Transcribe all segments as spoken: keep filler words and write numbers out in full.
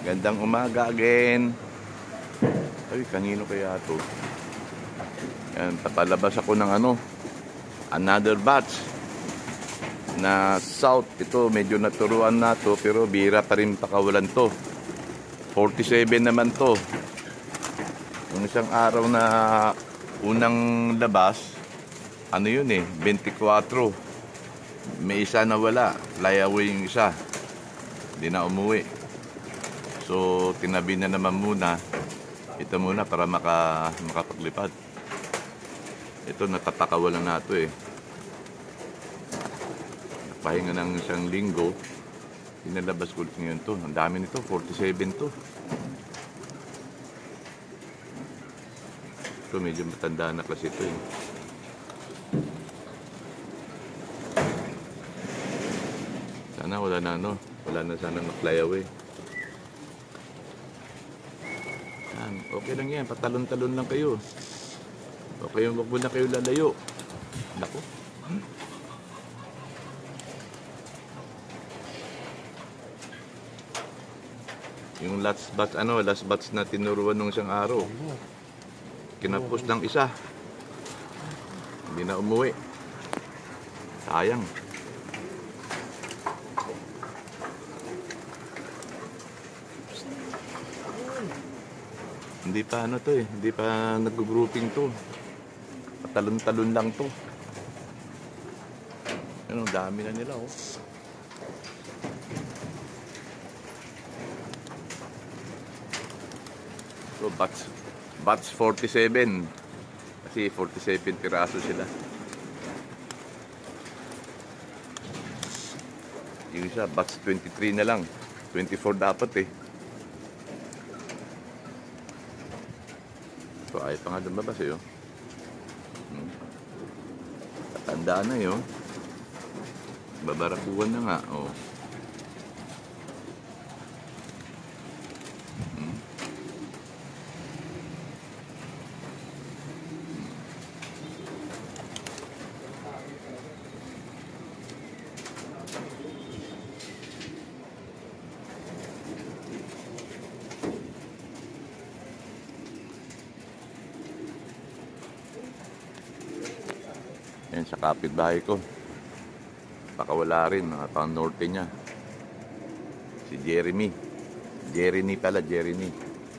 Gandang umaga again. Ay, kanino kaya to? Yan, papalabas ako ng ano, another batch na south. Ito, medyo naturuan na to, pero bira pa rin pakawalan to. forty-seven naman to. Yung isang araw na unang labas, ano yun eh, twenty-four. May isa na wala, fly away yung isa. Hindi na umuwi. So, tinabi na naman muna. Ito muna para maka, makapaglipad. Ito, natatakawalan na ito eh. Pahinga ng isang linggo. Pinalabas ko ulit ngayon to. Ang dami nito, forty-seven to. Ito, medyo matanda na kasi ito eh. Sana wala na ano. Wala na sana na-fly away. Okay lang yan, patalon-talon lang kayo. Okay, wag mo na kayo lalayo. Nako. Yung last batch, ano, last batch na tinuruan nung isang araw. Kinapos ng isa. Hindi na umuwi. Sayang. Hindi pa ano to eh, hindi pa nag-grouping to. Patalon-talon lang to. Ano, dami na nila oh. So batch, batch forty-seven. Kasi forty-seven piraso sila. Yung isa, batch twenty-three na lang. twenty-four dapat eh. So, ay pa nga lumabas eh, oh. Hmm. Tatandaan na yun. Babarakuhan na nga, oh. Hmm. Yan sa kapitbahay ko. Baka wala rin, mga pang norte niya. Si Jeremy. Jeremy pala, Jeremy.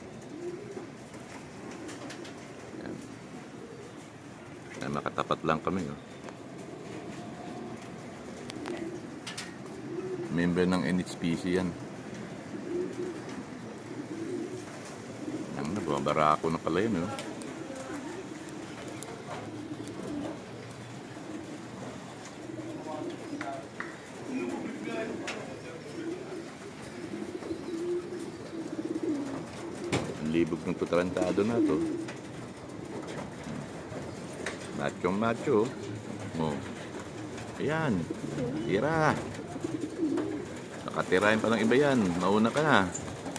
Yan. Yan, makatapat lang kami. Oh. Member ng N H P C yan. Yan, nababara ako na pala yun. Oh. Libog ng tutarantado na to. Macho macho. Oh. Ayan. Tira. Nakatirahin pa ng iba yan. Mauna ka na.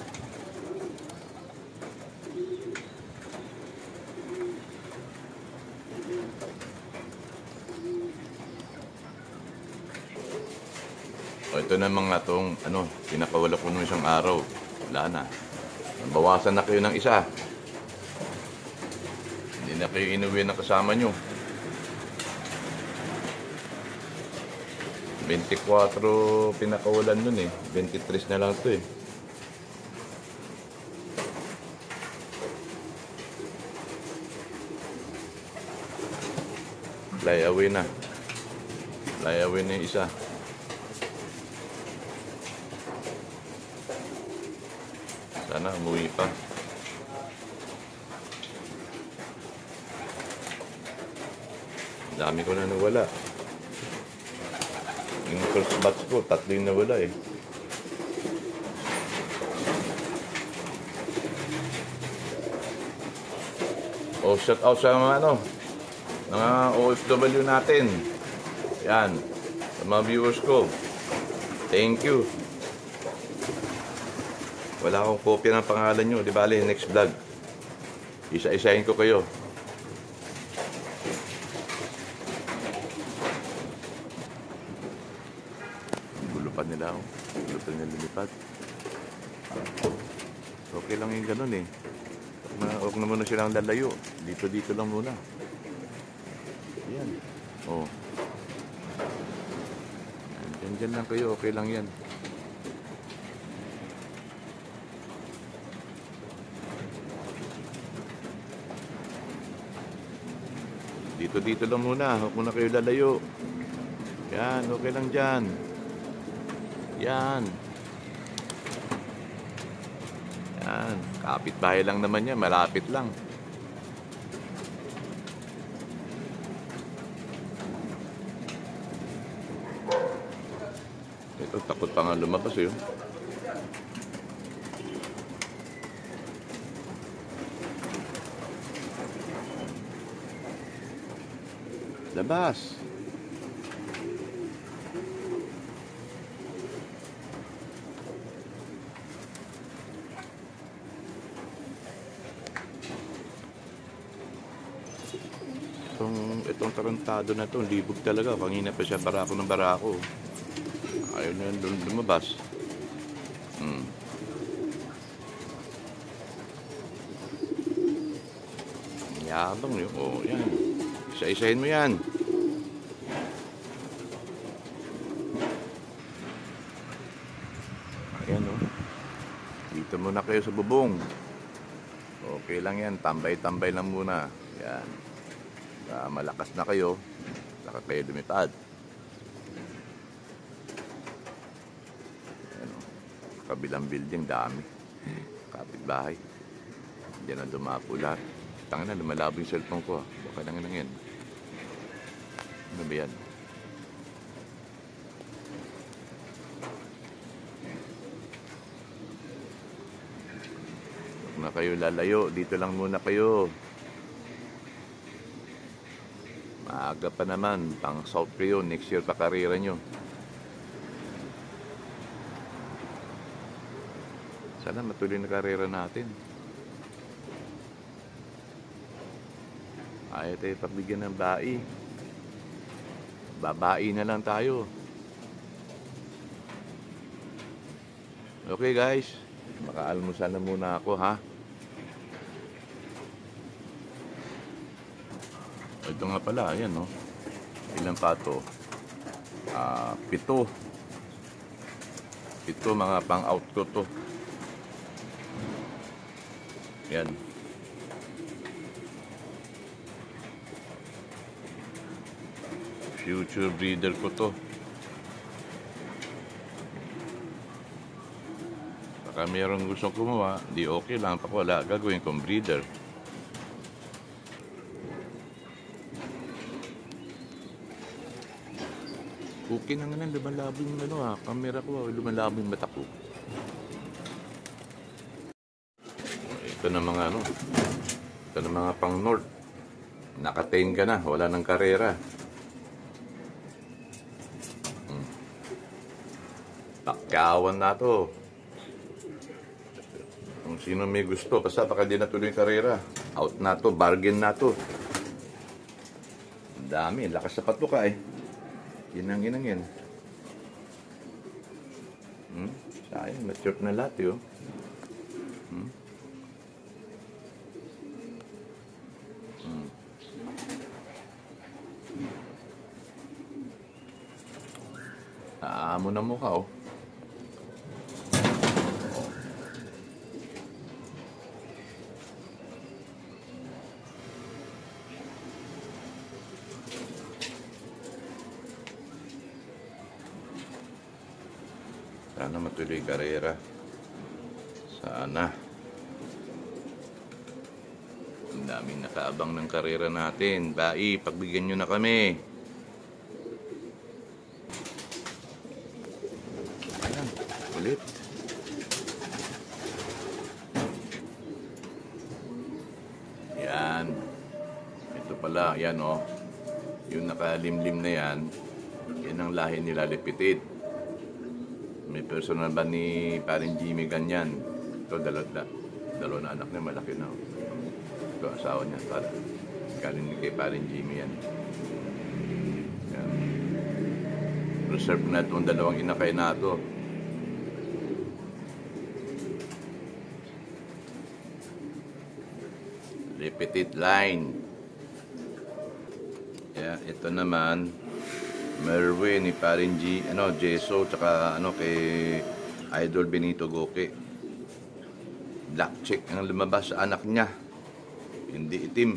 O ito na mga tong ano, pinakawala ko nung isang araw. Wala na. Bawasan na kayo ng isa. Hindi na kayo inuwi na kasama nyo. twenty-four pinakawalan nun eh. twenty-three na lang ito eh. Fly away na. Fly away na yung isa. Sana umuwi pa. Dami ko na nawala. Yung first batch ko, tatlo yung nawala eh. O, shout out sa mga ano, mga O F W natin. Yan. Sa mga viewers ko. Thank you. Wala akong kopya ng pangalan nyo. Di bali, next vlog. Isa-isahin ko kayo. Gulo pa nila ako. Gulo pa nila lumipad. Okay lang yung ganun eh. Huwag na, huwag na muna silang lalayo. Dito-dito lang muna. Yan. Oh. Yan, dyan lang kayo. Okay lang yan. Dito-dito lang muna. Huwag muna kayo lalayo. Yan. Okay lang dyan. Yan. Yan. Kapit-bahay lang naman yan. Malapit lang. Ito, takot pa nga lumabas yun. Labas. Itong, itong tarantado na to, libog talaga. Kanina pa siya barako ng barako. Ayaw na yan lumabas. Hmm. Yabang yun. Oh, yan. Isa-isahin mo yan. Ayan o. Oh. Dito muna kayo sa bubong. Okay lang yan. Tambay-tambay lang muna. Yan. Uh, malakas na kayo. Saka kayo lumipad. Ayan o. Oh. Kabilang building, dami. Kapit-bahay. Diyan na dumapo lahat. Tanga na, lumalabo yung cellphone ko. Baka lang lang yan. Ano ba yan? Huwag na kayo lalayo. Dito lang muna kayo. Maaga pa naman. Pang South kayo. Next year pa karera nyo. Sana matuloy na karera natin. Ayaw tayo pagbigyan ng bai. Babai na lang tayo. Okay guys, makaalmusal na muna ako ha. Ito nga pala, ayan no. Ilan pa to? Ah, pito. Pito mga pang-out ko to. Yan. Future breeder ko to. Baka mayroong gustong kumuha, di okay lang. Pag wala, gagawin kong breeder. Okay na nga lang, lumalabo yung ano ha. Camera ko, lumalabo yung mata ko. Ito na mga ano. Ito na mga pang north. Nakatain ka na, wala nang karera. Pakyawan na to. Kung sino may gusto, basta baka di natuloy yung karera. Out na to, bargain na to. Ang dami, lakas sa patuka eh. Ginang-ginang yan. Hmm? Sayang, mature na lahat yun. Hmm? Hmm. Aamo na mukha oh. Sana matuloy karera. Sana. Ang daming nakaabang ng karera natin. Bai, pagbigyan nyo na kami. Ayan, ulit. Yan. Ito pala, yan o. Oh. Yung nakalimlim na yan, yan ang lahi nila Lipitit. May personal ba ni paring Jimmy ganyan? Ito, dalawa na, dalawa na anak niya, malaki na. Ito, asawa niya, para. Galing kay paring Jimmy yan. Yan. Reserve na itong dalawang inakay na ito. Repeated line. Kaya ito naman, Merwin ni Parin G, ano, Jeso, tsaka ano, kay Idol Benito Goke. Black check ang lumabas sa anak niya. Hindi itim.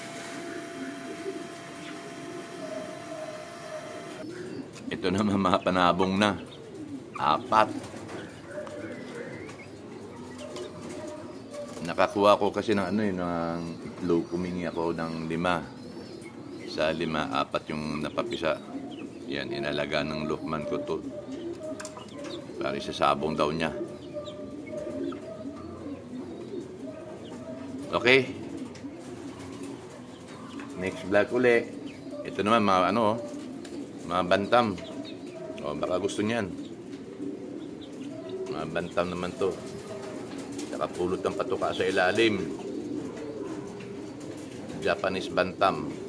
Ito naman mga panabong na. Apat. Nakakuha ko kasi ng ano yun, ng itlog. Kumingi ako ng lima. Sa lima, apat yung napapisa. Yan, inalaga ng Lukman ko to. Para sa sabong daw niya. Okay. Next vlog uli. Ito naman mga ano, mga bantam. O, baka gusto niyan. Mga bantam naman to. Nakapulot ng patuka sa ilalim. Japanese bantam.